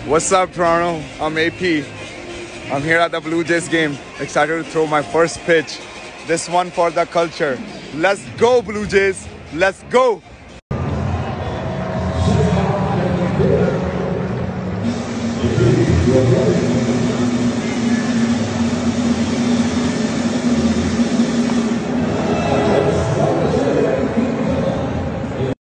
What's up, Toronto? I'm AP. I'm here at the Blue Jays game. Excited to throw my first pitch. This one for the culture. Let's go, Blue Jays. Let's go. Yeah.